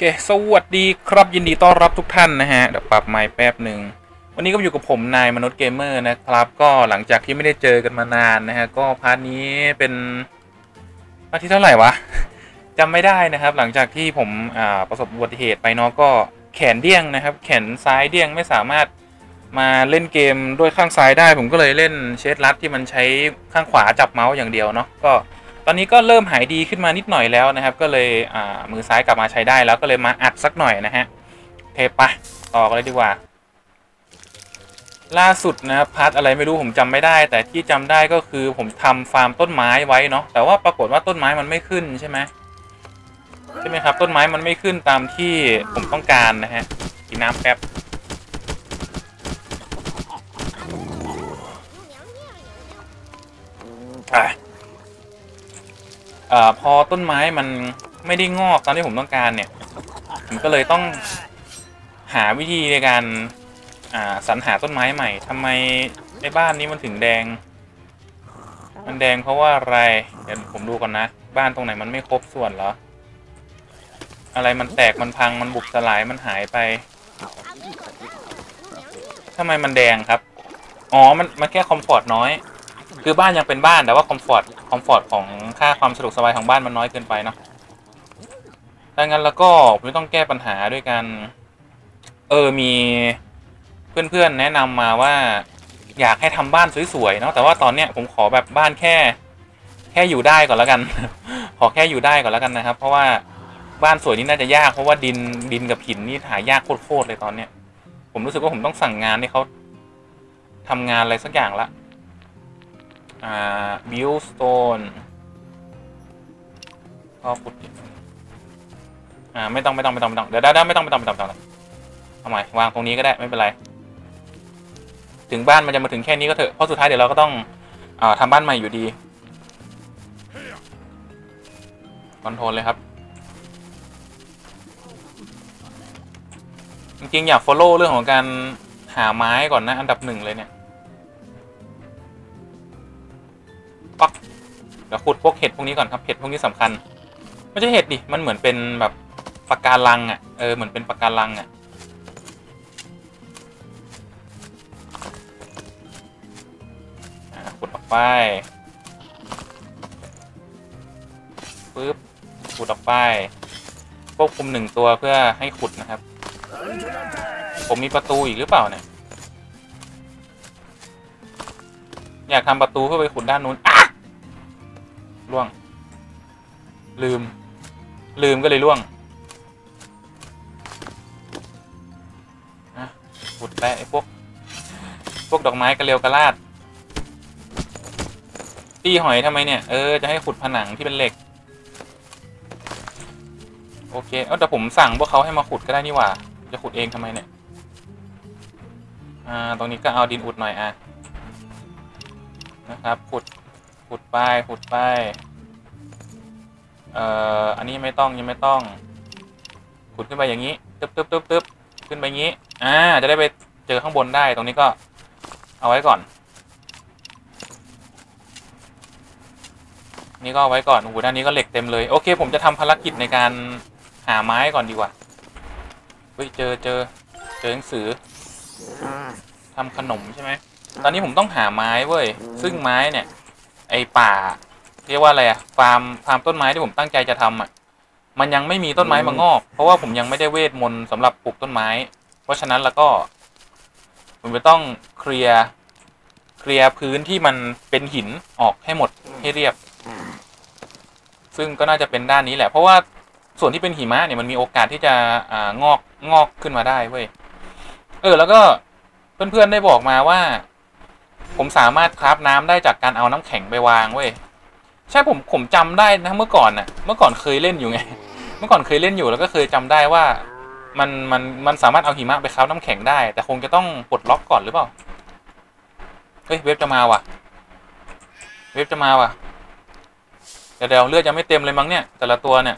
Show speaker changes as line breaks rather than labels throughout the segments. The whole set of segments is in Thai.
สวัสดีครับยินดีต้อนรับทุกท่านนะฮะเดี๋ยวปรับไมค์แป๊บหนึ่งวันนี้ก็อยู่กับผมนายมนุษย์เกมเมอร์นะครับก็หลังจากที่ไม่ได้เจอกันมานานนะฮะก็พาร์ทนี้เป็นพาร์ทที่เท่าไหร่วะจำไม่ได้นะครับหลังจากที่ผมประสบอุบัติเหตุไปเนาะก็แขนเดี้ยงนะครับแขนซ้ายเดี้ยงไม่สามารถมาเล่นเกมด้วยข้างซ้ายได้ผมก็เลยเล่นเชสลัดที่มันใช้ข้างขวาจับเมาส์อย่างเดียวเนาะก็ตอนนี้ก็เริ่มหายดีขึ้นมานิดหน่อยแล้วนะครับก็เลยมือซ้ายกลับมาใช้ได้แล้วก็เลยมาอัดสักหน่อยนะฮะเทปะต่อกันเลยดีกว่าล่าสุดนะครับพาร์ทอะไรไม่รู้ผมจำไม่ได้แต่ที่จำได้ก็คือผมทำฟาร์มต้นไม้ไว้เนาะแต่ว่าปรากฏว่าต้นไม้มันไม่ขึ้นใช่ไหมครับต้นไม้มันไม่ขึ้นตามที่ผมต้องการนะฮะกินน้ำแป๊บพอต้นไม้มันไม่ได้งอกตามที่ผมต้องการเนี่ยผมก็เลยต้องหาวิธีในการสรรหาต้นไม้ใหม่ทำไมในบ้านนี้มันถึงแดงมันแดงเพราะว่าอะไรเดี๋ยวผมดูก่อนนะบ้านตรงไหนมันไม่ครบส่วนเหรออะไรมันแตกมันพังมันบุบสลายมันหายไปทำไมมันแดงครับอ๋อมันแค่คอมฟอร์ตน้อยคือบ้านยังเป็นบ้านแต่ว่าคอมฟอร์ตของค่าความสะดวกสบายของบ้านมันน้อยเกินไปเนาะดังนั้นแล้วก็ผมต้องแก้ปัญหาด้วยกันมีเพื่อนๆแนะนำมาว่าอยากให้ทำบ้านสวยๆเนาะแต่ว่าตอนเนี้ยผมขอแบบบ้านแค่อยู่ได้ก่อนแล้วกัน ขอแค่อยู่ได้ก่อนแล้วกันนะครับเพราะว่าบ้านสวยนี่น่าจะยากเพราะว่าดินกับหินนี่หายากโคตรเลยตอนเนี้ยผมรู้สึกว่าผมต้องสั่งงานให้เขาทำงานอะไรสักอย่างละbuild stone ก็ขุดไม่ต้องเดี๋ยวไม่ต้องทำไมวางตรงนี้ก็ได้ไม่เป็นไรถึงบ้านมันจะมาถึงแค่นี้ก็เถอะเพราะสุดท้ายเดี๋ยวเราก็ต้องทำบ้านใหม่อยู่ดีคอนโทรลเลยครับจริงๆอยาก follow เรื่องของการหาไม้ก่อนนะอันดับหนึ่งเลยเนี่ยปักเดี๋ยวขุดพวกเห็ดพวกนี้ก่อนครับเห็ดพวกนี้สำคัญไม่ใช่เห็ดดิมันเหมือนเป็นแบบปะการังอ่ะเหมือนเป็นปะการังอ่ะขุดออกไปปึ๊บขุดออกไปควบคุม1ตัวเพื่อให้ขุดนะครับผมมีประตูอีกหรือเปล่าเนี่ยอยากทำประตูเพื่อไปขุดด้านนู้นล่วงลืมก็เลยล่วงขุดไปไอ้พวกดอกไม้กระเลียวกระลาดตีหอยทำไมเนี่ยจะให้ขุดผนังที่เป็นเหล็กโอเคแต่ผมสั่งพวกเขาให้มาขุดก็ได้นี่หว่าจะขุดเองทำไมเนี่ยตรงนี้ก็เอาดินอุดหน่อยนะครับขุดไปอันนี้ยังไม่ต้องขุดขึ้นไปอย่างนี้ตึ๊บขึ้นไปอย่างนี้จะได้ไปเจอข้างบนได้ตรงนี้ก็เอาไว้ก่อนนี่ก็เอาไว้ก่อนโอ้โหด้านนี้ก็เหล็กเต็มเลยโอเคผมจะทำภารกิจในการหาไม้ก่อนดีกว่าเฮ้ยเจอหนังสือทำขนมใช่ไหมตอนนี้ผมต้องหาไม้เว้ยซึ่งไม้เนี่ยไอป่าเรียกว่าอะไรฟาร์มต้นไม้ที่ผมตั้งใจจะทำมันยังไม่มีต้นไม้มางอกเพราะว่าผมยังไม่ได้เวทมนต์สำหรับปลูกต้นไม้เพราะฉะนั้นแล้วก็ผมจะต้องเคลียร์พื้นที่มันเป็นหินออกให้หมดให้เรียบซึ่งก็น่าจะเป็นด้านนี้แหละเพราะว่าส่วนที่เป็นหิมะเนี่ยมันมีโอกาสที่จะงอกขึ้นมาได้เว้ยแล้วก็เพื่อนๆได้บอกมาว่าผมสามารถคราฟน้ำได้จากการเอาน้ำแข็งไปวางเว้ยใช่ผมจำได้นะเมื่อก่อนเคยเล่นอยู่ไงเมื่อก่อนเคยเล่นอยู่แล้วก็เคยจำได้ว่ามันสามารถเอาหิมะไปคราฟน้ำแข็งได้แต่คงจะต้องปลดล็อกก่อนหรือเปล่าเฮ้ยเว็บจะมาว่ะเดี๋ยวเลือดยังไม่เต็มเลยมั้งเนี่ยแต่ละตัวเนี่ย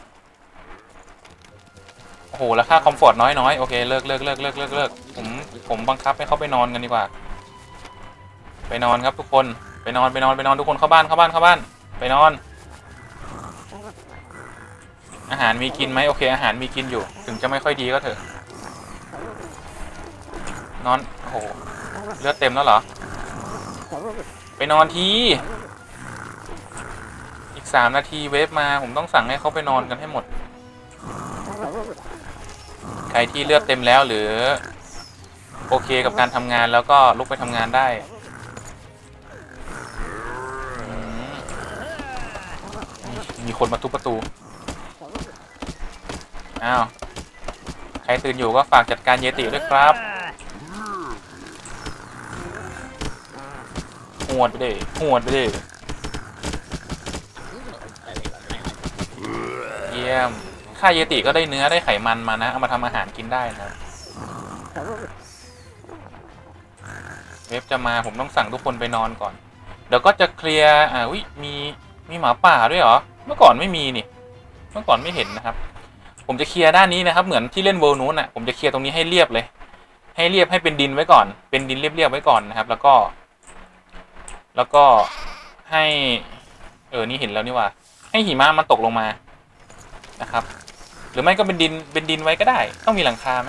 โอ้โหแล้วค่าคอมฟอร์ตน้อยโอเคเลิกผมบังคับให้เขาไปนอนกันดีกว่าไปนอนครับทุกคนไปนอนทุกคนเข้าบ้านไปนอนอาหารมีกินไหมโอเคอาหารมีกินอยู่ถึงจะไม่ค่อยดีก็เถอะนอนโอ้โหเลือดเต็มแล้วเหรอไปนอนทีอีก3 นาทีเวฟมาผมต้องสั่งให้เขาไปนอนกันให้หมดใครที่เลือดเต็มแล้วหรือโอเคกับการทำงานแล้วก็ลุกไปทำงานได้มีคนมาทุบประตูอ้าวใครตื่นอยู่ก็ฝากจัดการเยติด้วยครับหวดไปดิหวดไปดิเยี่ยมฆ่าเยติก็ได้เนื้อได้ไขมันมานะเอามาทำอาหารกินได้นะเว็บจะมาผมต้องสั่งทุกคนไปนอนก่อนเดี๋ยวก็จะเคลียร์วิมีหมาป่าด้วยเหรอเมื่อก่อนไม่มีนี่เมื่อก่อนไม่เห็นนะครับผมจะเคลียร์ด้านนี้นะครับเหมือนที่เล่นเวิลด์นู้นผมจะเคลียร์ตรงนี้ให้เรียบเลยให้เรียบให้เป็นดินไว้ก่อนเป็นดินเรียบๆไว้ก่อนนะครับแล้วก็ให้นี่เห็นแล้วนี่ว่าให้หิมะมันตกลงมานะครับหรือไม่ก็เป็นดินไว้ก็ได้ต้องมีหลังคาไหม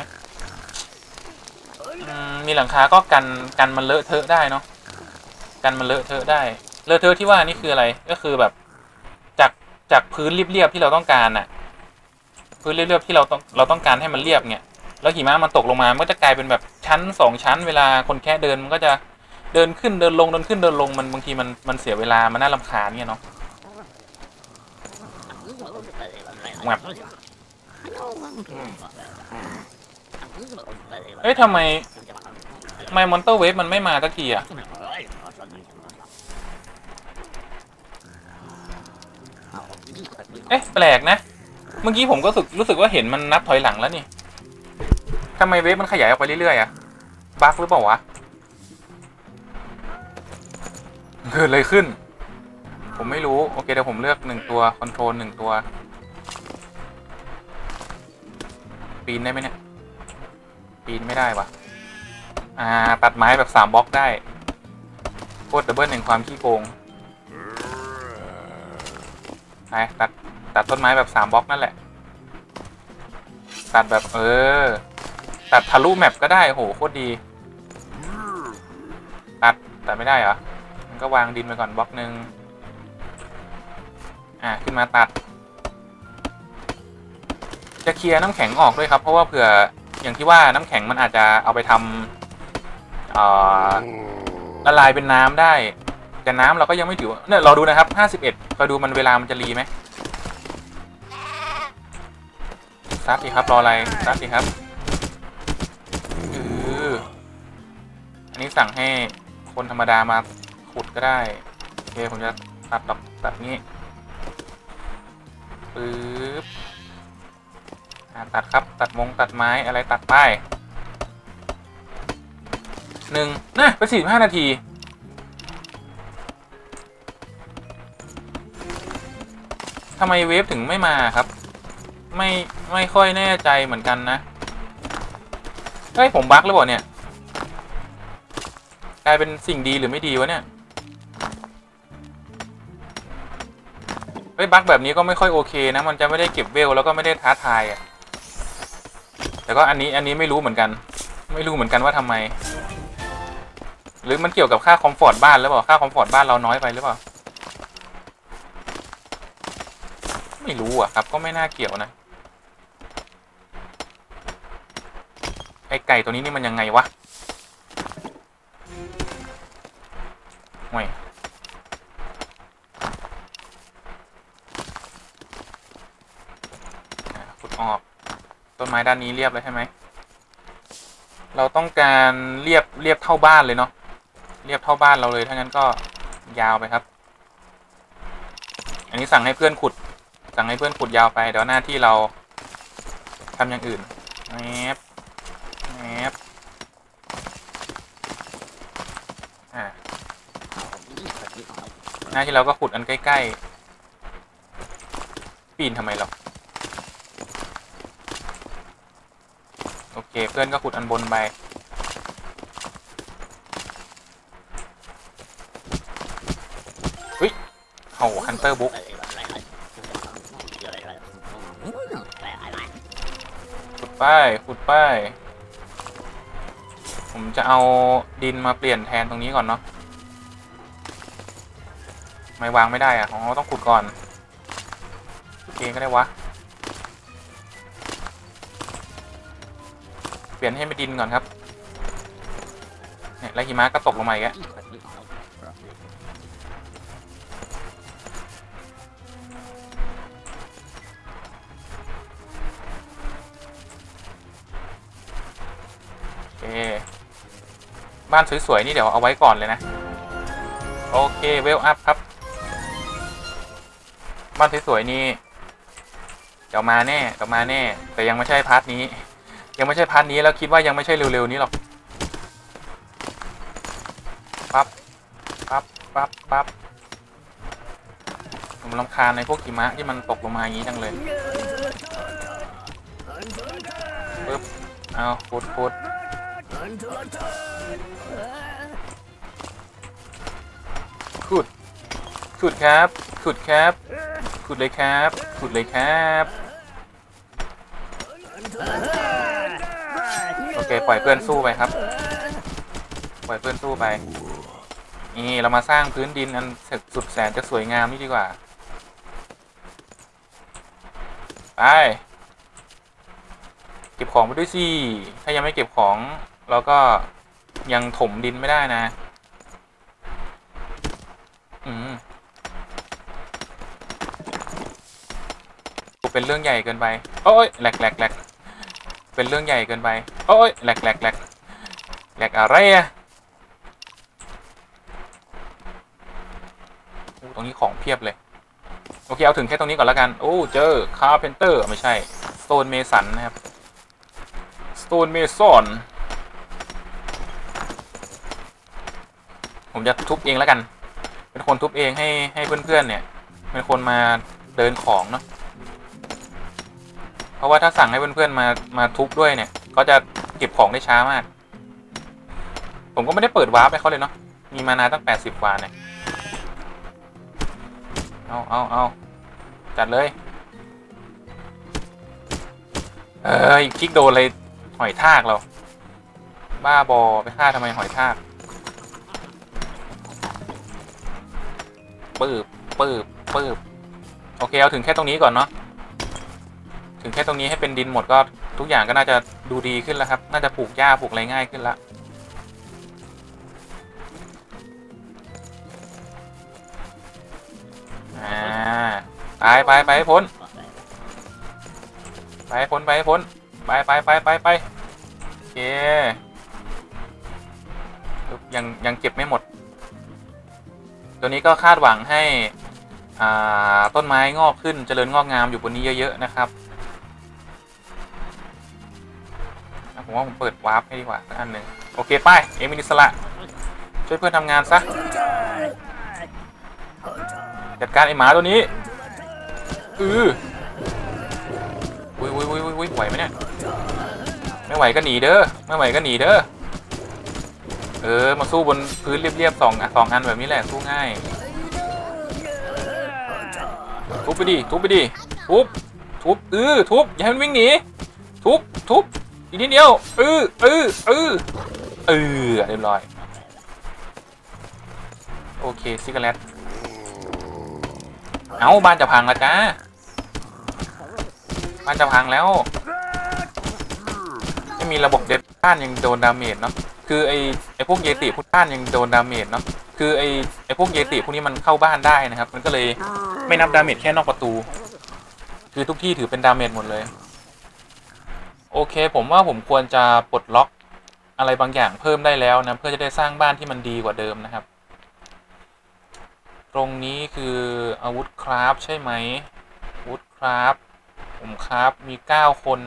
มีหลังคาก็กันมันเลอะเทอะได้เนาะกันมันเลอะเทอะได้เลอะเทอะที่ว่านี่คืออะไรก็คือแบบจากพื้นเรียบๆที่เราต้องการพื้นเรียบๆที่เราต้องการให้มันเรียบเนี่ยแล้วหิมะมันตกลงมามันก็จะกลายเป็นแบบชั้น2 ชั้นเวลาคนแค่เดินมันก็จะเดินขึ้นเดินลงเดินขึ้นเดินลงมันบางทีมันเสียเวลามันน่ารำคาญเนี่ยเนาะแบบทำไมมอนเตอร์เวฟมันไม่มาสักทีแปลกนะเมื่อกี้ผมก็รู้สึกว่าเห็นมันนับถอยหลังแล้วนี่ทำไมเวฟมันขยายออกไปเรื่อยๆบั๊กหรือเปล่าวะเกิดอะไรขึ้นผมไม่รู้โอเคเดี๋ยวผมเลือก1 ตัวคอนโทรล1 ตัวปีนได้ไหมเนี่ยปีนไม่ได้วะตัดไม้แบบ3 บล็อกได้โคตรดับเบิลแห่งความขี้โกงไปตัดต้นไม้แบบ3 บล็อกนั่นแหละตัดแบบตัดทะลุแมปก็ได้โหโคตรดีตัดไม่ได้เหรอมันก็วางดินไปก่อนบล็อกนึงขึ้นมาตัดจะเคลียร์น้ำแข็งออกด้วยครับเพราะว่าเผื่ออย่างที่ว่าน้ำแข็งมันอาจจะเอาไปทำละลายเป็นน้ำได้แต่น้ำเราก็ยังไม่ถือเนี่ยเราดูนะครับ51เราดูมันเวลามันจะรีไหมซัดสิครับรออะไรซัดสิครับอันนี้สั่งให้คนธรรมดามาขุดก็ได้โอเคผมจะตัดนี้ปึ๊บตัดครับตัดตัดไม้อะไรตัดไปไป45 นาทีทำไมเวฟถึงไม่มาครับไม่ค่อยแน่ใจเหมือนกันนะผมบั๊กหรือเปล่าเนี่ยกลายเป็นสิ่งดีหรือไม่ดีวะเนี่ยบั๊กแบบนี้ก็ไม่ค่อยโอเคนะมันจะไม่ได้เก็บเวลแล้วก็ไม่ได้ท้าทายแต่ก็อันนี้ไม่รู้เหมือนกันว่าทำไมหรือมันเกี่ยวกับค่าคอมฟอร์ตบ้านหรือเปล่าค่าคอมฟอร์ตบ้านเราน้อยไปหรือเปล่าไม่รู้ครับก็ไม่น่าเกี่ยวนะไอไก่ตัวนี้นี่มันยังไงวะห่วยขุดออกต้นไม้ด้านนี้เรียบเลยใช่ไหมเราต้องการเรียบเท่าบ้านเลยเนาะเรียบเท่าบ้านเราเลยถ้างั้นก็ยาวไปครับอันนี้สั่งให้เพื่อนขุดยาวไปเดี๋ยวหน้าที่เราทำอย่างอื่นแอบหน้าที่เราก็ขุดอันใกล้ๆปีนทำไมหรอโอเคเพื่อนก็ขุดอันบนไปฮันเตอร์บุ๊กป้ายขุดป้ายผมจะเอาดินมาเปลี่ยนแทนตรงนี้ก่อนเนาะไม่วางไม่ได้อะของเราต้องขุดก่อนเองก็ได้วะเปลี่ยนให้เป็นดินก่อนครับเนี่ยแล้วหิมะก็ตกลงมาอีกแล้วโอเคบ้านสวยๆนี่เดี๋ยวเอาไว้ก่อนเลยนะโอเคเวลอัพครับบ้านสวยๆนี่เดี๋ยวมาแน่เดี๋ยวมาแน่แต่ยังไม่ใช่พาร์ทนี้ยังไม่ใช่พาร์ทนี้แล้วคิดว่ายังไม่ใช่เร็วๆนี้หรอกปั๊บปั๊บปั๊บปั๊บผมรำคาญในพวกหิมะที่มันตกลงมาอย่างนี้จังเลยปึ๊บเอาขุดขุดขุดขุดครับขุดครับขุดเลยครับขุดเลยครับโอเคปล่อยเพื่อนสู้ไปครับปล่อยเพื่อนสู้ไปนี่เรามาสร้างพื้นดินอันสุดแสนจะสวยงามนี่ดีกว่าไปเก็บของไปด้วยสิถ้ายังไม่เก็บของเราก็ยังถมดินไม่ได้นะเป็นเรื่องใหญ่เกินไปโอ้ยแหลกเป็นเรื่องใหญ่เกินไปโอ้ยแหลกอะไรอะตรงนี้ของเพียบเลยโอเคเอาถึงแค่ตรงนี้ก่อนแล้วกันโอ้เจอคาร์เพนเตอร์ไม่ใช่สโตนเมสันนะครับสโตนเมซอนผมจะทุบเองแล้วกันเป็นคนทุบเองให้เพื่อนๆเนี่ยเป็นคนมาเดินของเนาะเพราะว่าถ้าสั่งให้เพื่อนๆมาทุบด้วยเนี่ยก็จะเก็บของได้ช้ามากผมก็ไม่ได้เปิดวาร์ปให้เขาเลยเนาะมีมานาตั้ง80 กว่าเนี่ยเอาจัดเลยคลิกโดนเลยหอยทากเราบ้าบอไปฆ่าทำไมหอยทากปืบโอเคเอาถึงแค่ตรงนี้ก่อนเนาะถึงแค่ตรงนี้ให้เป็นดินหมดก็ทุกอย่างก็น่าจะดูดีขึ้นแล้วครับน่าจะปลูกหญ้าปลูกอะไรง่ายขึ้นละไปให้พ้นไปโอเคยังเก็บไม่หมดตัวนี้ก็คาดหวังให้ต้นไม้งอกขึ้นเจริญงอกงามอยู่บนนี้เยอะๆนะครับผมว่าผมเปิดวาร์ปให้ดีกว่าสักอันหนึ่งโอเคไปเอมินิสละช่วยเพื่อนทำงานซะจัดการไอหมาตัวนี้อุ้ยไหวไหมเนี่ยไม่ไหวก็หนีเด้อมาสู้บนพื้นเรียบๆสองอันแบบนี้แหละสู้ง่ายทุบไปดิทุบทุบอย่าให้มันวิ่งหนีทุบอีกนิดเดียวเรียบร้อยโอเคซิกาเลตเอาบ้านจะพังแล้วจ้าบ้านจะพังแล้วไม่มีระบบเด็ดบ้านยังโดนดาเมจเนาะคือไอพวกเยติพวกบ้านยังโดนดาเมจเนาะคือไอพวกเยติพวกนี้มันเข้าบ้านได้นะครับมันก็เลยไม่นับดาเมจแค่นอกประตูคือทุกที่ถือเป็นดาเมจหมดเลยโอเคผมว่าผมควรจะปลดล็อกอะไรบางอย่างเพิ่มได้แล้วนะเพื่อจะได้สร้างบ้านที่มันดีกว่าเดิมนะครับตรงนี้คืออาวุธคราฟใช่ไหมอาวุธคราฟผมคราฟมี9 คน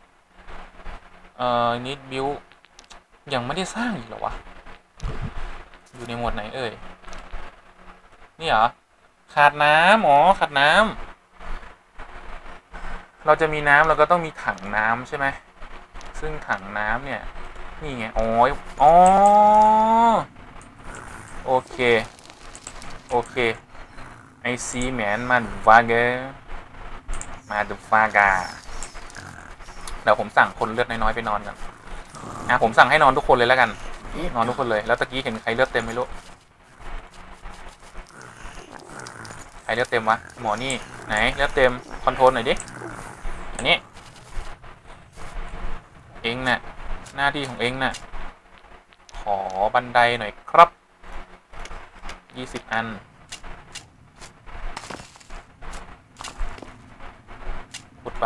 นิดบิวยังไม่ได้สร้างอีกเหรอวะอยู่ในหมวดไหนเอ่ยนี่เหรอขาดน้ำขาดน้ำเราจะมีน้ำเราก็ต้องมีถังน้ำใช่ไหมซึ่งถังน้ำเนี่ยนี่ไงโอเคไอซีแมนมันวาเกอร์มาดูฟากาเดี๋ยวผมสั่งคนเลือดน้อยๆไปนอนกันผมสั่งให้นอนทุกคนเลยแล้วกันนอนทุกคนเลยแล้วตะกี้เห็นใครเลือดเต็มไม่รู้ใครเลือดเต็มวะหมอนี่ไหนเลือดเต็มคอนโทรลหน่อยดิอันนี้เองน่ะหน้าที่ของเองน่ะขอบันไดหน่อยครับ20 อันขุดไป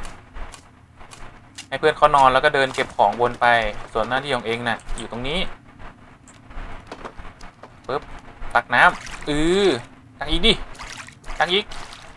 ให้เพื่อนเขานอนแล้วก็เดินเก็บของวนไปส่วนหน้าที่ของเองน่ะอยู่ตรงนี้ปึ๊บตักน้ำตักอีกดิตักอีก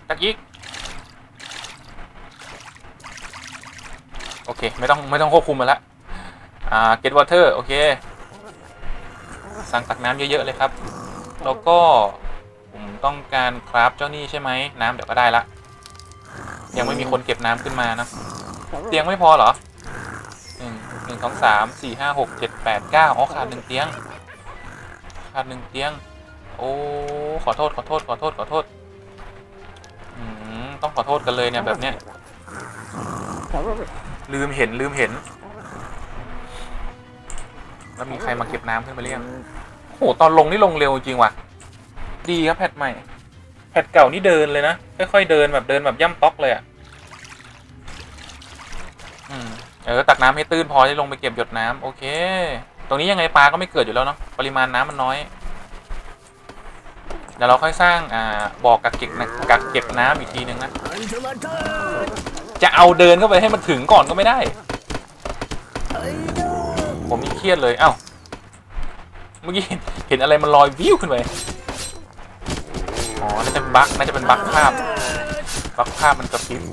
โอเคไม่ต้องควบคุมมาละget water โอเคสั่งตักน้ำเยอะๆเลยครับแล้วก็ผมต้องการคราฟเจ้านี่ใช่ไหมน้ำเดี๋ยวก็ได้ละยังไม่มีคนเก็บน้ำขึ้นมานะเตียงไม่พอเหรอ1 2 3 4 5 6 7 8 9อ๋อขาด1 เตียงโอ้ขอโทษต้องขอโทษกันเลยเนี่ยแบบเนี้ยลืมเห็นแล้วมีใครมาเก็บน้ำขึ้นมาเรียงโหตอนลงนี่ลงเร็วจริงว่ะดีครับแพทใหม่แพทเก่านี่เดินเลยนะค่อยๆเดินแบบย่ำต๊อกเลยอ่ะตักน้ำให้ตื้นพอที่ลงไปเก็บหยดน้ำโอเคตรงนี้ยังไงปลาก็ไม่เกิดอยู่แล้วเนาะปริมาณน้ำมันน้อยเดี๋ยวเราค่อยสร้างบ่อกักเก็บน้ำอีกทีนึงนะจะเอาเดินเข้าไปให้มันถึงก่อนก็ไม่ได้ผมนี่เครียดเลยเอ้าเมื่อกี้เห็นอะไรมันลอยวิวขึ้นไปอ๋อน่าจะเป็นบั๊กภาพมันกระพริบ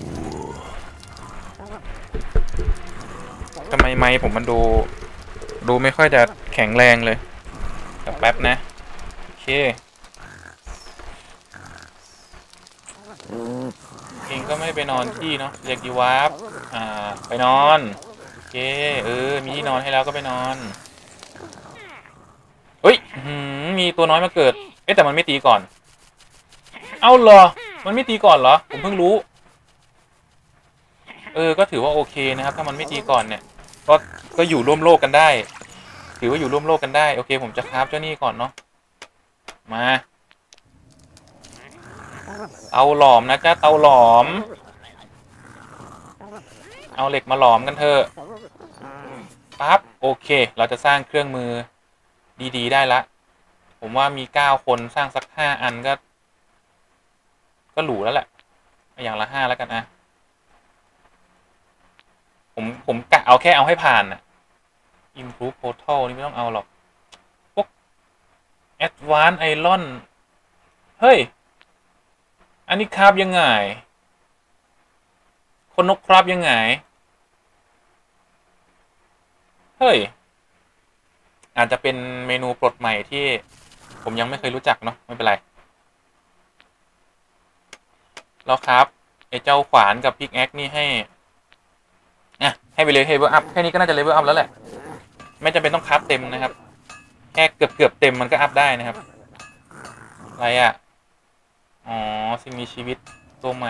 ทำไมไมค์ผมมันดูไม่ค่อยจะแข็งแรงเลยแป๊บนะโอเคเองก็ไม่ไปนอนที่เนาะเรียกดีวาร์ปไปนอนโอเคมีที่นอนให้แล้วก็ไปนอนเฮ้ยมีตัวน้อยมาเกิดแต่มันไม่ตีก่อนเอาเหรอมันไม่ตีก่อนเหรอผมเพิ่งรู้ก็ถือว่าโอเคนะครับถ้ามันไม่ตีก่อนเนี่ยก็อยู่ร่วมโลกกันได้ถือว่าอยู่ร่วมโลกกันได้โอเคผมจะคราฟเจ้านี่ก่อนเนาะมาเอาหลอมนะจ๊ะเตาหลอมเอาเหล็กมาหลอมกันเถอะปั๊บโอเคเราจะสร้างเครื่องมือดีๆได้ละผมว่ามี9 คนสร้างสัก5 อันก็หรูแล้วแหละอย่างละ5แล้วกันนะผมกะเอาแค่เอาให้ผ่านน่ะ improve portal นี่ไม่ต้องเอาหรอกพวก advanced iron เฮ้ยอันนี้คราฟยังไงคนนกคราฟยังไงเฮ้ยอาจจะเป็นเมนูปลดใหม่ที่ผมยังไม่เคยรู้จักเนาะไม่เป็นไรแล้วครับไอ้เจ้าขวานกับพิกแอคนี่ให้ไปเลยเลเวลอัพแค่นี้ก็น่าจะเลเวลอัพแล้วแหละไม่จำเป็นต้องคราฟเต็มนะครับแค่เกือบเต็มมันก็อัพได้นะครับอะไรอ๋อสิ่งมีชีวิตตัวใหม่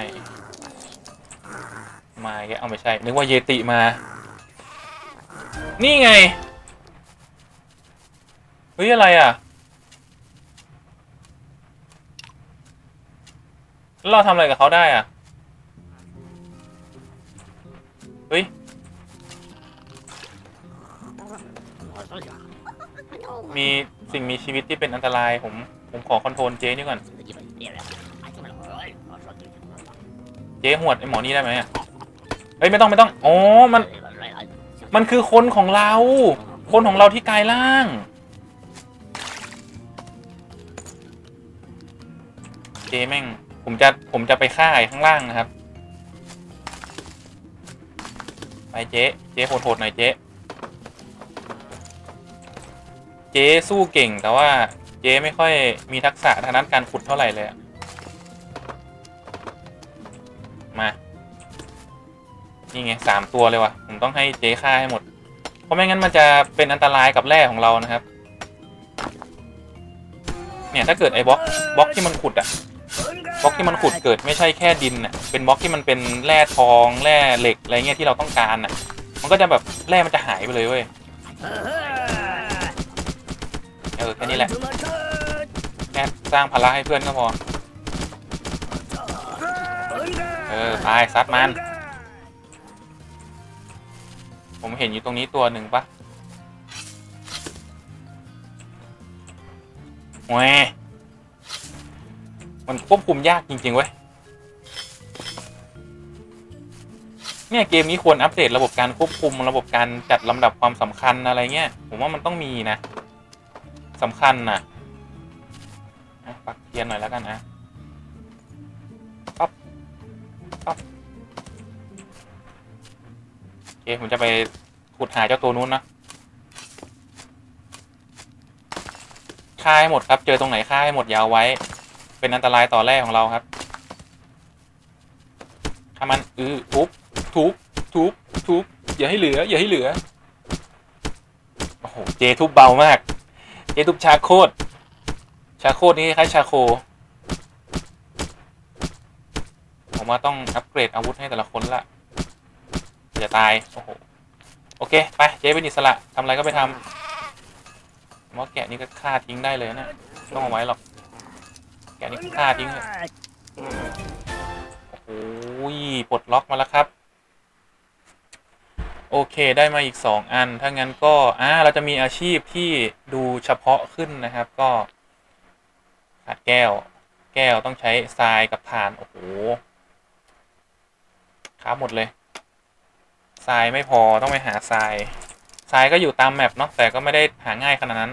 มาแกเอาไม่ใช่นึกว่าเยติมานี่ไงเฮ้ยอะไรแล้วเราทำอะไรกับเขาได้เฮ้ยมีสิ่งมีชีวิตที่เป็นอันตรายผมขอคอนโทรลเจ๊นี่ก่อนเจ๊หวดไอหมอนี่ได้ไหมเฮ้ยไม่ต้องอ๋อมันคือคนของเราที่กลายร่างเจ๊แม่งผมจะไปฆ่าไอ้ข้างล่างนะครับไปเจ๊โหดๆหน่อยเจ๊สู้เก่งแต่ว่าเจ๊ไม่ค่อยมีทักษะทางด้านการขุดเท่าไหร่เลยมานี่ไง3 ตัวเลยว่ะผมต้องให้เจ๊ฆ่าให้หมดเพราะไม่งั้นมันจะเป็นอันตรายกับแร่ของเรานะครับเนี่ยถ้าเกิดไอ้บล็อกที่มันขุดบล็อกที่มันขุดเกิดไม่ใช่แค่ดินอ่ะเป็นบล็อกที่มันเป็นแร่ทองแร่เหล็กอะไรเงี้ยที่เราต้องการอ่ะมันก็จะแบบแร่มันจะหายไปเลยเว้ยแค่นี้แหละแค่สร้างพละให้เพื่อนก็พอตายซัดมันผมเห็นอยู่ตรงนี้ตัวหนึ่งปะแหวมันควบคุมยากจริงๆเว้ยเนี่ยเกมนี้ควรอัปเดตระบบการควบคุมระบบการจัดลำดับความสำคัญอะไรเงี้ยผมว่ามันต้องมีนะสำคัญนะปักเทียนหน่อยแล้วกันนะปั๊บปั๊บโอเคผมจะไปขุดหาเจ้าตัวนู้นนะฆ่าให้หมดครับเจอตรงไหนฆ่าให้หมดยาวไว้เป็นอันตรายต่อแร่ของเราครับถ้ามันทุบอย่าให้เหลืออย่าให้เหลือโอ้โหเจทุบเบามากเจทุบชาโคตรนี่คล้ายชาโคผมว่าต้องอัปเกรดอาวุธให้แต่ละคนละจะตายโอ้โหโอเคไปเจเป็นอิสระทำอะไรก็ไปทำผมว่าแกะนี่ก็ฆ่าทิ้งได้เลยนะต้องเอาไว้หรอกแกะนี่ก็ฆ่าทิ้งเลยโอ้ยปลดล็อกมาแล้วครับโอเคได้มาอีก2อันถ้างั้นก็เราจะมีอาชีพที่ดูเฉพาะขึ้นนะครับก็ขาดแก้วต้องใช้ทรายกับถ่านโอ้โหค้าหมดเลยทรายไม่พอต้องไปหาทรายก็อยู่ตามแมปเนาะแต่ก็ไม่ได้หาง่ายขนาดนั้น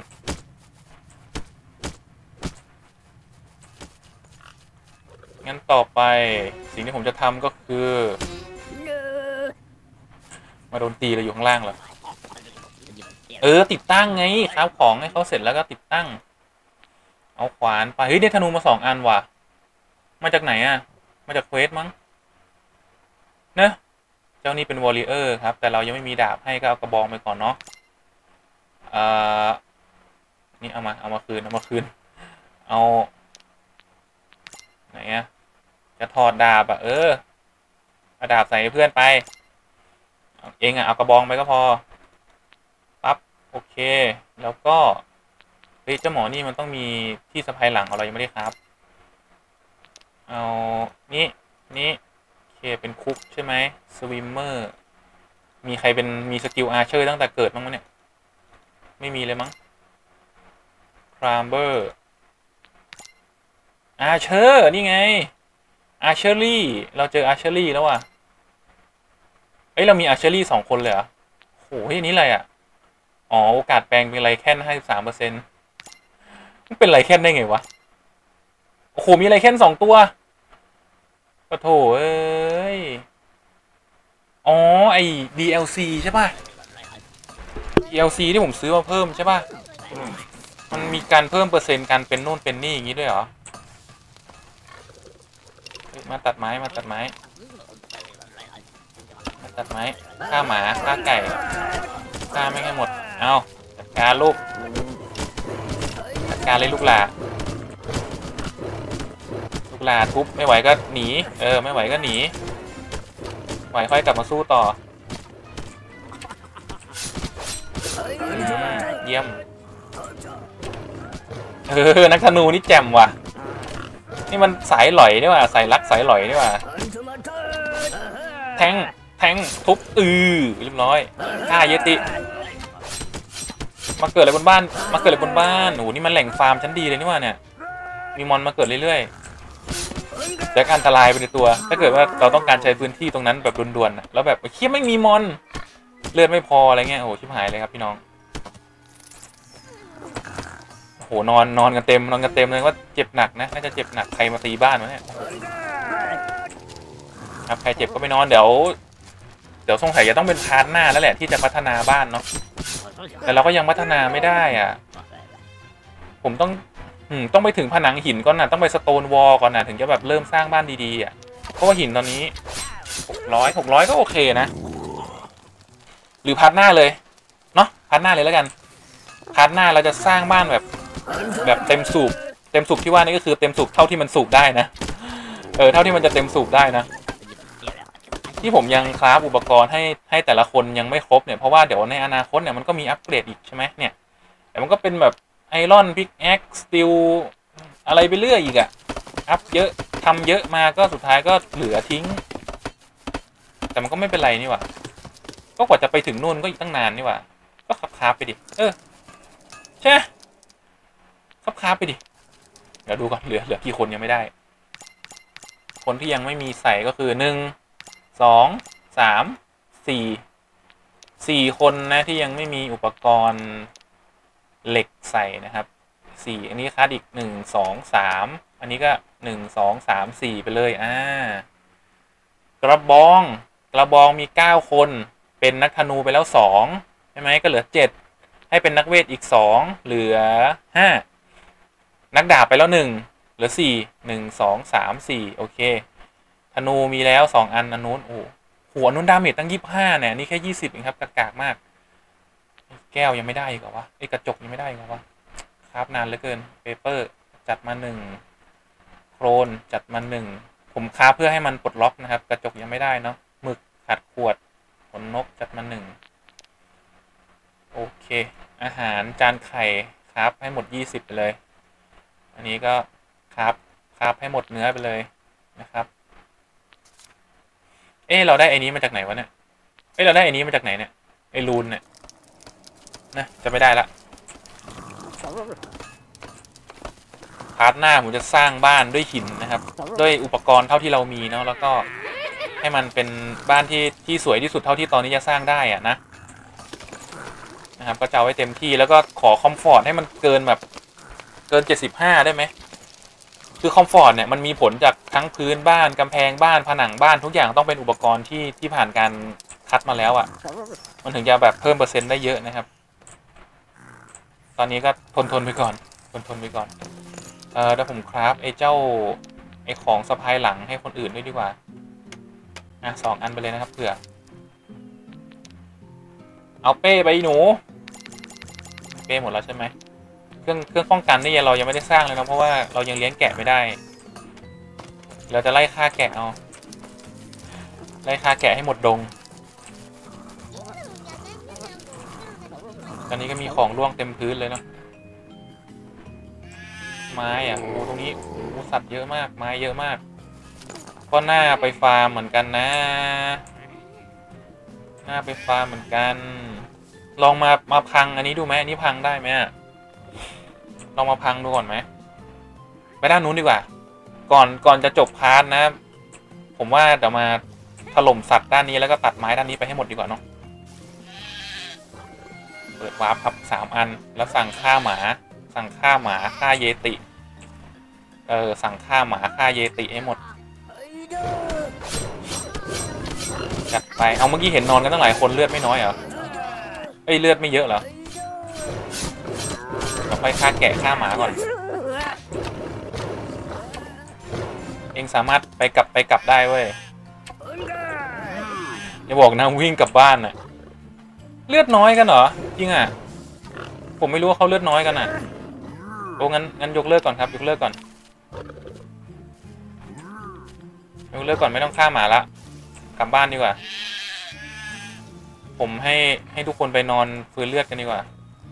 งั้นต่อไปสิ่งที่ผมจะทำก็คือมาโดนตีเลยอยู่ข้างล่างเหรอติดตั้งไงครับของให้เขาเสร็จแล้วก็ติดตั้งเอาขวานไปเฮ้ยได้ธนูมา2อันว่ะมาจากไหนอ่ะมาจากเควสมั้งเนอะเจ้านี่เป็นวอริเออร์ครับแต่เรายังไม่มีดาบให้ก็เอากระบองไปก่อนเนาะนี่เอามาคืนเอาไหนอะจะถอดดาบอะเอาดาบใส่เพื่อนไปเองอะเอากระบองไปก็พอปั๊บโอเคแล้วก็เฮ้ยเจ้าหมอนี่มันต้องมีที่สะพายหลังของเรายังไม่ได้ครับเอานี่โอเคเป็นคุกใช่ไหมสวิมเมอร์มีใครมีสกิลอาร์เชอร์ตั้งแต่เกิดบ้างมั้ยเนี่ยไม่มีเลยมั้งครามเบอร์อาร์เชอร์นี่ไงอาร์เชอรี่เราเจออาร์เชอรี่แล้วว่ะเรามีอาร์เชอรี่2คนเลยเหรอโหนี่อะไรอ่ะโอกาสแปลงเป็นไรแค่53%มันเป็นไรแค่ได้ไงวะโอ้โหมีไรแค่2ตัวปะโถไอ้ DLC ใช่ป่ะ DLC ที่ผมซื้อมาเพิ่มใช่ป่ะมันมีการเพิ่มเปอร์เซ็นต์การเป็นโน่นเป็นนี่อย่างนี้ด้วยเหรอมาตัดไม้ฆ่าหมาฆ่าไก่ฆ่าไม่ให้หมดเอาจัดการลูกจัดการเลยลูกหลาทุบไม่ไหวก็หนีไม่ไหวก็หนีไหวค่อยกลับมาสู้ต่อเยี่ยมนักธนูนี่แจ่มว่ะนี่มันสายหลอยนี่ว่ะสายลักสายหลอยนี่ว่ะแทงทุบเรียบร้อยฆ่าเยติมาเกิดอะไรบนบ้านโอ้โหนี่มันแหล่งฟาร์มชั้นดีเลยนี่ว่ะเนี่ยมีมอนมาเกิดเรื่อยๆแต่อันตรายไปในตัวถ้าเกิดว่าเราต้องการใช้พื้นที่ตรงนั้นแบบด่วนๆแล้วแบบเคี้ยไม่มีมอนเลือดไม่พออะไรเงี้ยโอ้โหชิบหายเลยครับพี่น้องโอ้โหนอนกันเต็มเลยว่าเจ็บหนักนะน่าจะเจ็บหนักใครมาตีบ้านวะเนี่ยครับใครเจ็บก็ไปนอนเดี๋ยวสงสัยจะต้องเป็นพาร์ทหน้าแล้วแหละที่จะพัฒนาบ้านเนาะแต่เราก็ยังพัฒนาไม่ได้อ่ะผมต้องไปถึงผนังหินก่อนนะต้องไปสโตนวอลก่อนนะถึงจะแบบเริ่มสร้างบ้านดีๆอ่ะเพราะว่าหินตอนนี้600ก็โอเคนะหรือพาร์ทหน้าเลยเนาะพาร์ทหน้าเลยแล้วกันพาร์ทหน้าเราจะสร้างบ้านแบบเต็มสูบที่ว่านี่ก็คือเต็มสูบเท่าที่มันสูบได้นะเท่าที่มันจะเต็มสูบได้นะที่ผมยังคราฟอุปกรณ์ให้แต่ละคนยังไม่ครบเนี่ยเพราะว่าเดี๋ยวในอนาคตเนี่ยมันก็มีอัปเกรดอีกใช่ไหมเนี่ยแต่มันก็เป็นแบบไอรอนพิกแอ็กสตีลอะไรไปเรื่อยอีกอะอัพเยอะทำเยอะมาก็สุดท้ายก็เหลือทิ้งแต่มันก็ไม่เป็นไรนี่หว่าก็กว่าจะไปถึงนู่นก็อีกตั้งนานนี่หว่าก็คราฟไปดิใช่คราฟไปดิเดี๋ยวดูก่อนเหลือกี่คนยังไม่ได้คนที่ยังไม่มีใส่ก็คือ1 2 3 4คนนะที่ยังไม่มีอุปกรณ์เหล็กใส่นะครับอันนี้คัดอีก1 2 3อันนี้ก็1 2 3 4ไปเลยกระบองมี9คนเป็นนักธนูไปแล้ว2ใช่ไหมก็เหลือ7ให้เป็นนักเวทอีก2เหลือ5นักดาบไปแล้ว1เหลือ4 1 2 3 4โอเคธนูมีแล้ว2อันนู้นโอ้หัวนู้นดาเมจตั้ง25เนี่ยนี่แค่20เองครับกากมากแก้วยังไม่ได้อีกเหรอวะกระจกยังไม่ได้อีกเหรอวะครับนานเหลือเกินเปเปอร์จัดมา1โครนจัดมา1ผมค้าเพื่อให้มันปลดล็อกนะครับกระจกยังไม่ได้เนาะหมึกขัดขวดขนนกจัดมา1โอเคอาหารจานไข่ครับให้หมด20ไปเลยอันนี้ก็ครับให้หมดเนื้อไปเลยนะครับเราได้ไอ้นี้มาจากไหนวะเนี่ยเราได้ไอ้นี้มาจากไหนเนี่ยไอ้รูนเนี่ยนะจะไม่ได้ละพาร์ทหน้าผมจะสร้างบ้านด้วยหินนะครับด้วยอุปกรณ์เท่าที่เรามีเนาะแล้วก็ให้มันเป็นบ้านที่สวยที่สุดเท่าที่ตอนนี้จะสร้างได้อะนะครับก็จะเอาไว้เต็มที่แล้วก็ขอคอมฟอร์ตให้มันเกินแบบเกิน75ได้ไหมคือคอมฟอร์ตเนี่ยมันมีผลจากทั้งพื้นบ้านกำแพงบ้านผนังบ้านทุกอย่างต้องเป็นอุปกรณ์ที่ผ่านการคัดมาแล้วอ่ะมันถึงจะแบบเพิ่มเปอร์เซ็นต์ได้เยอะนะครับตอนนี้ก็ทนไปก่อนทนไปก่อนเดี๋ยวผมคราฟไอ้ของสะพายหลังให้คนอื่นด้วยดีกว่า2 อันไปเลยนะครับเผื่อเอาเป้ไปหนูเป้หมดแล้วใช่ไหมเครื่องป้องกันนี่เรายังไม่ได้สร้างเลยนะเพราะว่าเรายังเลี้ยงแกะไม่ได้เราจะไล่ฆ่าแกะเอาไล่ฆ่าแกะให้หมดดงตอนนี้ก็มีของร่วงเต็มพื้นเลยเนาะไม้โอ้ตรงนี้สัตว์เยอะมากไม้เยอะมากก็น่าไปฟาร์มเหมือนกันนะน่าไปฟาร์มเหมือนกันลองมาพังอันนี้ดูไหมอันนี้พังได้ไหมลองมาพังดูก่อนไหมไปด้านนู้นดีกว่าก่อนจะจบพาร์ทนะผมว่าเดี๋ยวมาถล่มสัตว์ด้านนี้แล้วก็ตัดไม้ด้านนี้ไปให้หมดดีกว่าเนาะเปิดวาร์ปครับ3 อันแล้วสั่งฆ่าหมาฆ่าเยติสั่งฆ่าหมาฆ่าเยติให้หมดจัดไปเอาเมื่อกี้เห็นนอนกันตั้งหลายคนเลือดไม่น้อยเหรอเลือดไม่เยอะเหรอเราไปฆ่าแกะฆ่าหมาก่อนเองสามารถไปกลับได้เว้ยอย่าบอกนะวิ่งกลับบ้านน่ะเลือดน้อยกันเหรอจริงอ่ะผมไม่รู้ว่าเขาเลือดน้อยกันอ่ะโอ้งั้นยกเลิกก่อนครับยกเลิกก่อนไม่ต้องฆ่าหมาละกลับบ้านดีกว่าผมให้ทุกคนไปนอนฟื้นเลือดกันดีกว่า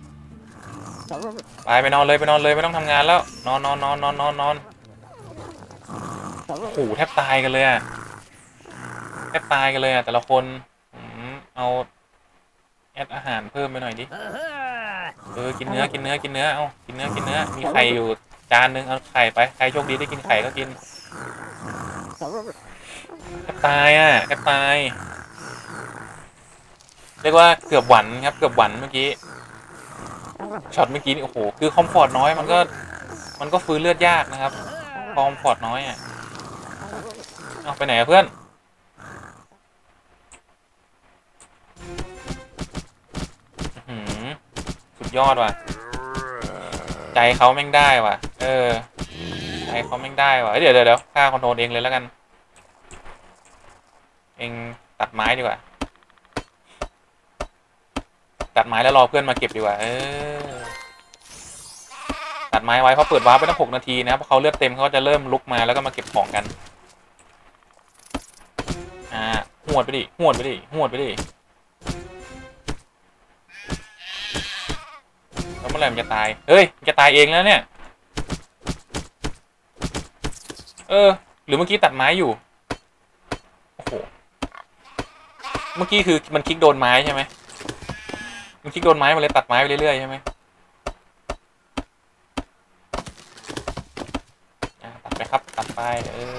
ไปนอนเลยไม่ต้องทำงานแล้วนอนโอ้โหแทบตายกันเลยอะแต่ละคนเอาแอดอาหารเพิ่มไปหน่อยดิกินเนื้อเอากินเนื้อมีไข่อยู่จานนึงเอาไข่ไปใครโชคดีได้กินไข่ก็กินแทบตายเรียกว่าเกือบหวันครับเกือบหวันเมื่อกี้ช็อตเมื่อกี้นี่โอ้โหคือคอมฟอร์ตน้อยมันก็ฟื้นเลือดยากนะครับคอมฟอร์ตน้อยเอาไปไหนเพื่อนสุดยอดว่ะใจเขาแม่งได้ว่ะใจเขาแม่งได้ว่ะเดี๋ยวฆ่าคอนโทรลเองเลยแล้วกันเองตัดไม้ดีกว่าตัดไม้แล้วรอเพื่อนมาเก็บดีกว่าตัดไม้ไว้เพราะเปิดวาร์ปไปตั้ง6 นาทีนะครับเพราะเขาเลือดเต็มเขาจะเริ่มลุกมาแล้วก็มาเก็บของกันหวดไปดิหวดไปดิหวดไปดิแล้วเมื่อไหร่มันจะตายเฮ้ยมันจะตายเองแล้วเนี่ยหรือเมื่อกี้ตัดไม้อยู่โอ้โหเมื่อกี้คือมันคลิกโดนไม้ใช่ไหมมันคลิกโดนไม้มันเลยตัดไม้ไปเรื่อยๆใช่ไหมตัดไปครับตัดไป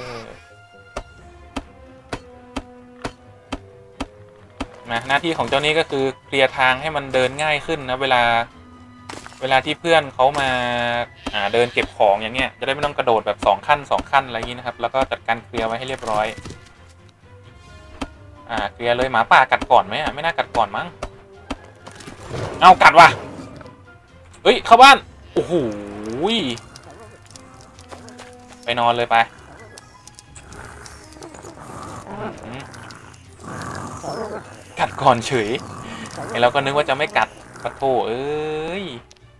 หน้าที่ของเจ้านี้ก็คือเคลียร์ทางให้มันเดินง่ายขึ้นนะเวลาที่เพื่อนเขามาเดินเก็บของอย่างเงี้ยจะได้ไม่ต้องกระโดดแบบ2 ขั้น2 ขั้นอะไรอย่างนี้นะครับแล้วก็จัดการเคลียร์ไว้ให้เรียบร้อยเคลียร์เลยหมาป่ากัดก่อนไหมไม่น่ากัดก่อนมั้งเอากัดว่ะเฮ้ยเข้าบ้านโอ้โหไปนอนเลยไปกัดก่อนเฉยไอเราก็นึกว่าจะไม่กัดปะโถเอ้ย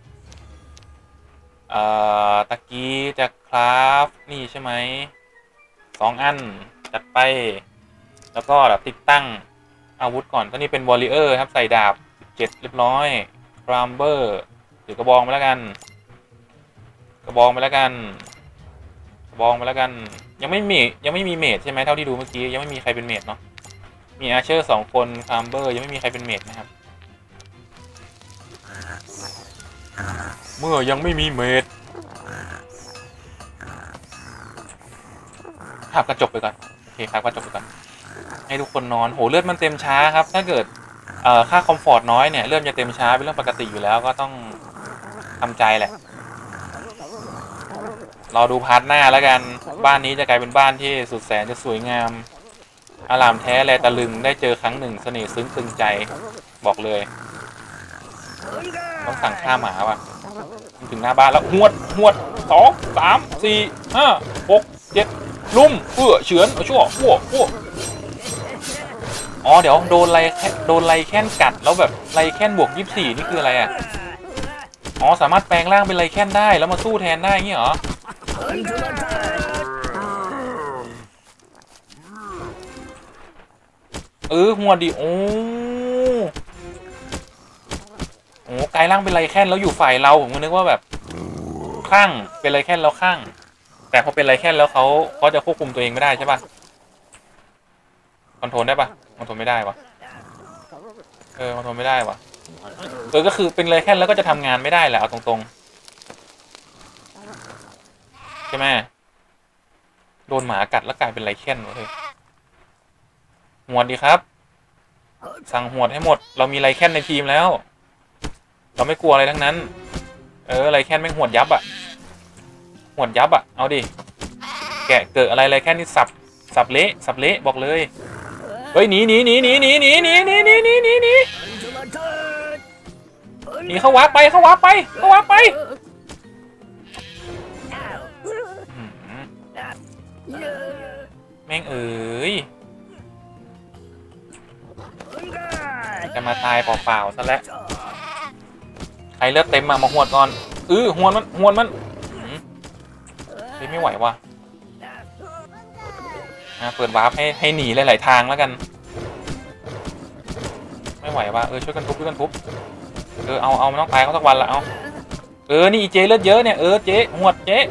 ตะกี้จะคราฟนี่ใช่ไหม2 อันจัดไปแล้วก็แบบติดตั้งอาวุธก่อนก็นี่เป็นวอลเลเยอร์ครับใส่ดาบ17เรียบร้อยครามเบอร์ถือกระบองไปแล้วกันกระบองไปแล้วกันกระบองไปแล้วกันยังไม่มีเมจใช่ไหมเท่าที่ดูเมื่อกี้ยังไม่มีใครเป็นเมจเนาะมีอาร์เชอร์2 คนครามเบอร์ยังไม่มีใครเป็นเมจนะครับเมื่อยังไม่มีเมจขับกระจกไปก่อนโอเคครับกระจกไปก่อนให้ทุกคนนอนโหเลือดมันเต็มช้าครับถ้าเกิดค่าคอมฟอร์ตน้อยเนี่ยเลือดจะเต็มช้าเป็นเรื่องปกติอยู่แล้วก็ต้องทำใจแหละรอดูพาร์ทหน้าแล้วกันบ้านนี้จะกลายเป็นบ้านที่สุดแสนจะสวยงามอารามแท้แลตะลึงได้เจอครั้งหนึ่งเสน่ห์ซึ้งตึงใจบอกเลยต้องสั่งฆ่าหมาว่ะถึงหน้าบ้านแล้วหวด2 3 4 5 6 7ลุ่มเฉือนชั่วอ๋อเดี๋ยวโดนไรแค่นกัดแล้วแบบไรแค่นบวก24นี่คืออะไรอ่ะอ๋อสามารถแปลงร่างเป็นไรแค่นได้แล้วมาสู้แทนได้งี้เหรอหัวดีโอ้กลายร่างเป็นไรแค่นแล้วอยู่ฝ่ายเราผมก็นึกว่าแบบข้างเป็นไรแค่นแล้วข้างแต่พอเป็นไรแค่นแล้วเขาจะควบคุมตัวเองไม่ได้ใช่ป่ะคอนโทรลได้ป่ะคอนโทรลไม่ได้วะคอนโทรลไม่ได้วะก็คือเป็นไรแค่นแล้วก็จะทำงานไม่ได้แหละเอาตรงๆใช่ไหมโดนหมากัดแล้วกลายเป็นไรแค่นเลยหวดดีครับสั่งหวดให้หมดเรามีไรแค่นในทีมแล้วเราไม่กลัวอะไรทั้งนั้นไรแค่นไม่หวดยับหวดยับเอาดิแกะเกิดอะไรไรแค่นนี่สับเละบอกเลยเฮ้ยหนีเข้าวาร์ปไปแม่งจะมาตายเปล่าๆซะแล้วใครเลือดเต็มมาหวดก่อนหวดมันไม่ไหวว่ะเปิดวาร์ปให้หนีหลายๆทางแล้วกันไม่ไหวว่ะช่วยกันทุบเอามันต้องตายเขาสักวันละนี่อีเจเลือดเยอะเนี่ยเจ๊หวดเจ๊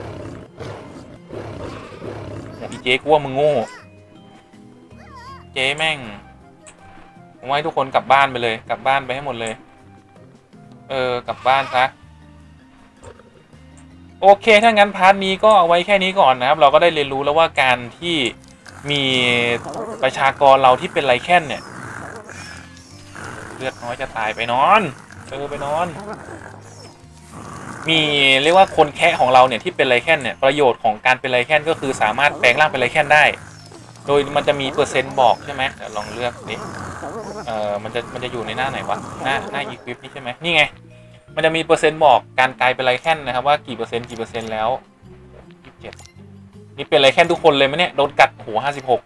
อีเจ๊กลัวมึงโง่เจ๊แม่งผมให้ทุกคนกลับบ้านไปเลยกลับบ้านไปให้หมดเลยกลับบ้านซะโอเคถ้างั้นพาร์ทนี้ก็เอาไว้แค่นี้ก่อนนะครับเราก็ได้เรียนรู้แล้วว่าการที่มีประชากรเราที่เป็นไรแค่นเนี่ยเลือดน้อยจะตายไปนอนไปนอนมีเรียกว่าคนแคะของเราเนี่ยที่เป็นไรแค่นเนี่ยประโยชน์ของการเป็นไรแค่นก็คือสามารถแปลงร่างเป็นไรแค่นได้โดยมันจะมีเปอร์เซ็นต์บอกใช่ไหมเดี๋ยวลองเลือกดิมันจะอยู่ในหน้าไหนวะหน้าอีควิปนี่ใช่ไหมนี่ไงมันจะมีเปอร์เซ็นต์บอกการกลายเป็นไรแค่นนะครับว่ากี่เปอร์เซ็นต์แล้ว27นี่เป็นไรแค่นทุกคนเลยไหมเนี่ยโดนกัดหัว56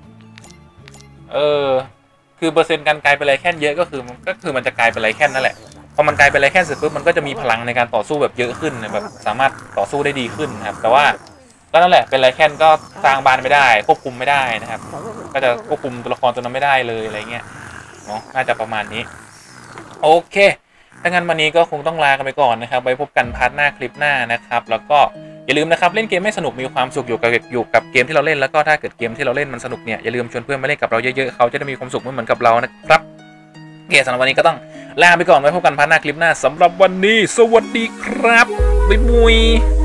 คือเปอร์เซ็นต์การกลายเป็นไรแค่นเยอะก็คือมันจะกลายเป็นไรแค่นนั่นแหละพอมันกลายเป็นไรแค่นเสร็จปุ๊บมันก็จะมีพลังในการต่อสู้แบบเยอะขึ้นแบบสามารถต่อสู้ได้ดีขึ้นนะครับแต่ว่าก็นั่นแหละเป็นไรแค่นก็สร้างบ้านไม่ได้ควบคุมไม่ได้นะครับก็จะควบคุมตัวละครตัวนั้นไม่ได้เลยอะไรเงี้ยเนาะน่าจะประมาณนี้โอเคถ้างั้นวันนี้ก็คงต้องลากันไปก่อนนะครับไว้พบกันพาร์ทหน้าคลิปหน้านะครับแล้วก็อย่าลืมนะครับเล่นเกมไม่สนุกมีความสุขอยู่กับเกมที่เราเล่นแล้วก็ถ้าเกิดเกมที่เราเล่นมันสนุกเนี่ยอย่าลืมชวนเพื่อนมาเล่นกับเราเยอะๆเขาจะได้มีความสุขเหมือนกับเรานะครับโอเคสำหรับวันนี้ก็ต้องลาไปก่อนไว้พบกันพาร์ทหน้าคลิปหน้าสำหรับวันนี้สวัสดีครับบ๊ายบาย